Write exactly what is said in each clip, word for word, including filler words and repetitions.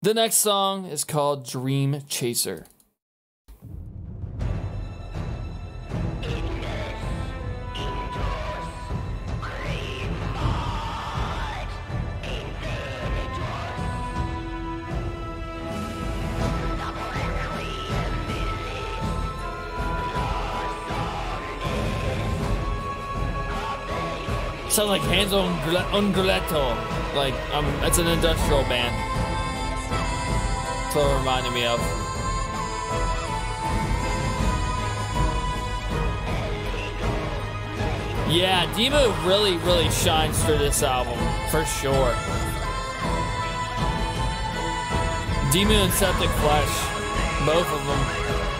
The next song is called Dreamchaser. Sounds like Hands on Ungulato. Like, um, it's an industrial band. That's what it reminded me of. Yeah, Demo really, really shines through this album, for sure. Demo and Septic Flesh, both of them.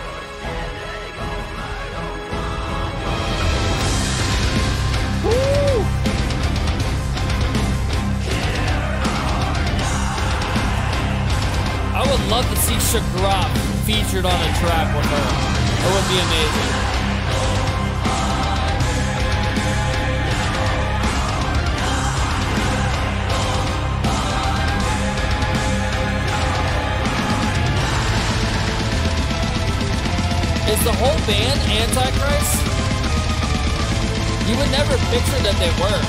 I would love to see Shagrop featured on a track with her. It would be amazing. Is the whole band Antichrist? You would never picture that they were.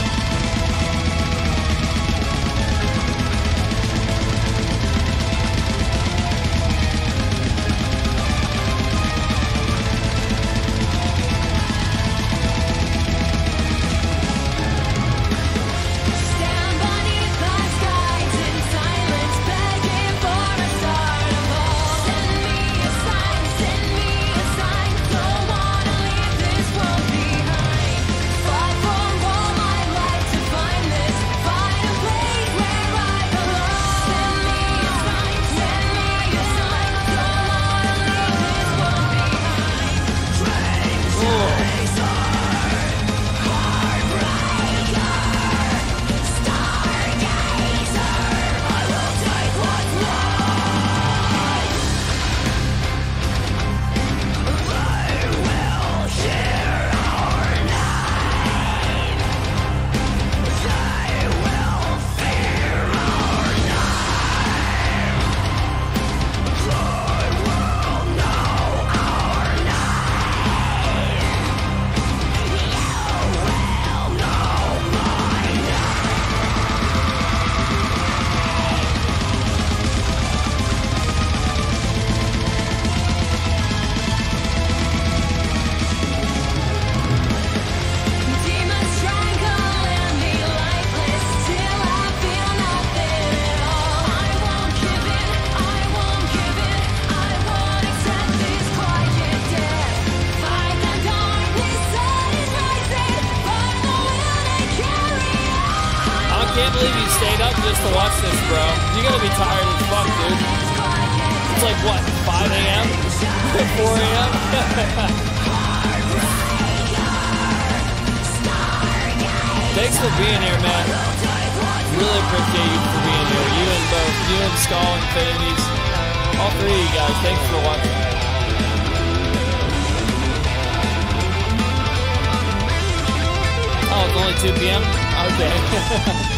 Just to watch this, bro. You gotta be tired as fuck, dude. It's like, what, five A M? four A M? Thanks for being here, man. Really appreciate you for being here. You and both, you and Skull and Infinities. All three of you guys, thanks for watching. Oh, it's only two P M? Okay.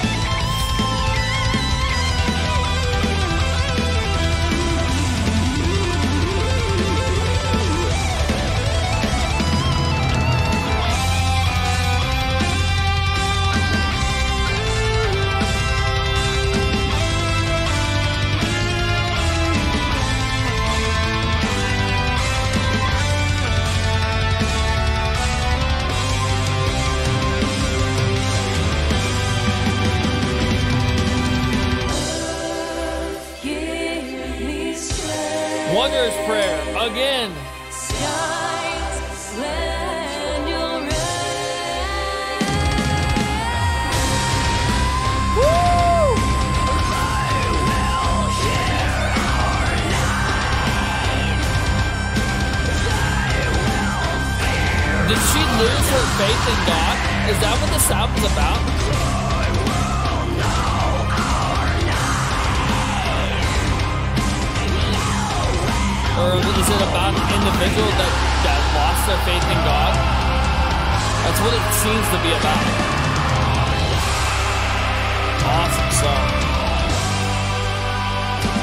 Wondrous Prayer, again. Woo! Did she lose her faith in God? Is that what this album's about? Or is it about an individual that, that lost their faith in God? That's what it seems to be about. Awesome song.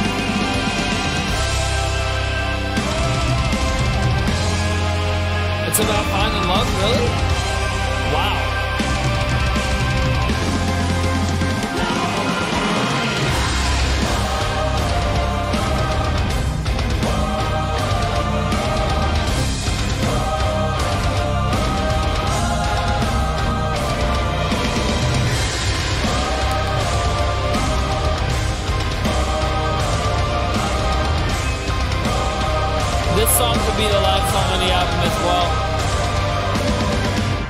It's about finding love, really? Wow. This song could be the last song on the album as well.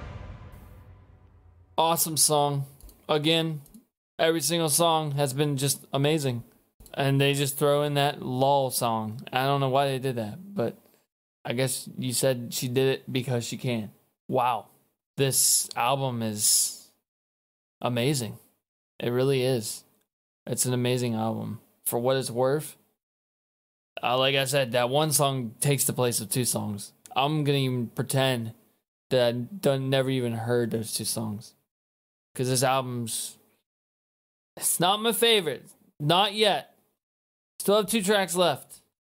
Awesome song. Again, every single song has been just amazing. And they just throw in that lull song. I don't know why they did that, but I guess you said she did it because she can. Wow. This album is amazing. It really is. It's an amazing album. For what it's worth, Uh, like I said, that one song takes the place of two songs. I'm gonna even pretend that I done, never even heard those two songs. Because this album's... It's not my favorite. Not yet. Still have two tracks left.